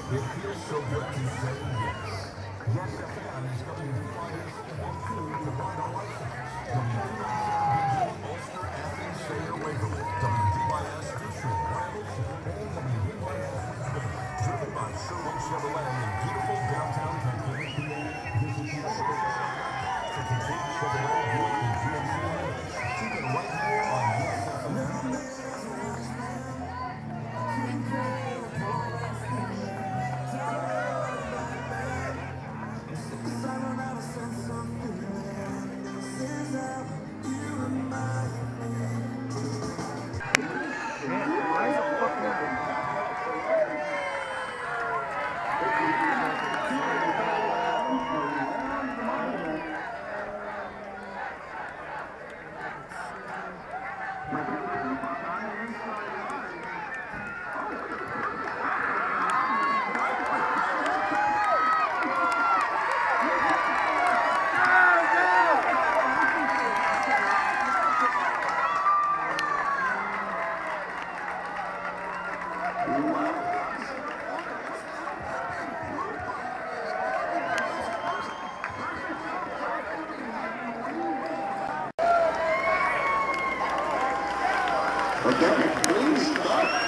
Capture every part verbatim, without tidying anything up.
It feels so good to say yes. Yes, F M is W D Y S one two to Rondo Whitehouse. W D Y S B G, Ulster, Athens, Sayre, Waverly. W D Y S dushore, Hamilton. And W D Y S Wisdom. Driven by Sherwood Chevrolet in beautiful downtown Titanic, P A. Visit Chevrolet to complete Chevrolet, Buick, and G M C models. See them right here on Yes F M. Okay, please start.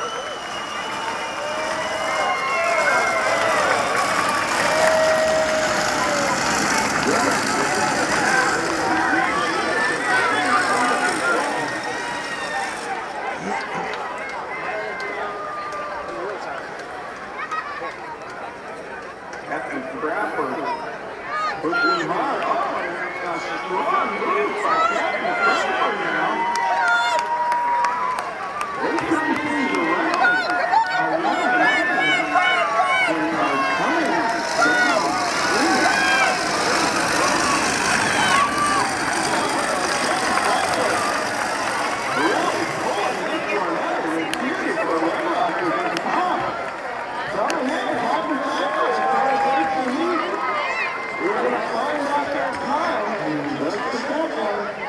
Captain Bradford pushing hard. Oh, and a strong move by Captain Bradford now. They turn things around. Around and are coming down. Really pulling this one out of the period for Redlockers at the top. Coming in, Captain Bradford trying to take the lead. We're going to find out their time in just a second.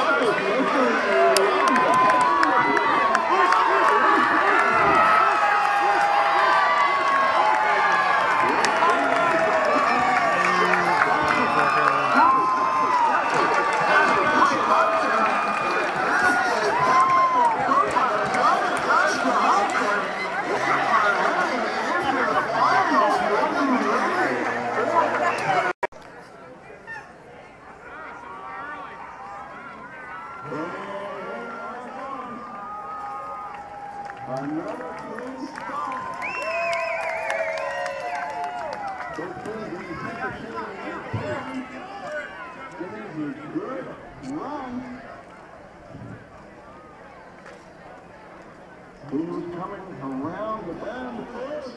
Who's coming around the bend first?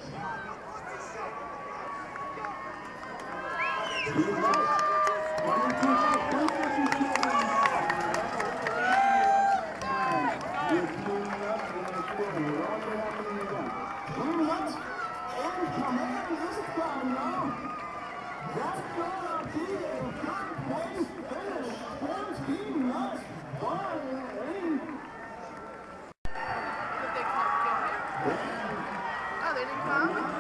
Oh, they didn't come?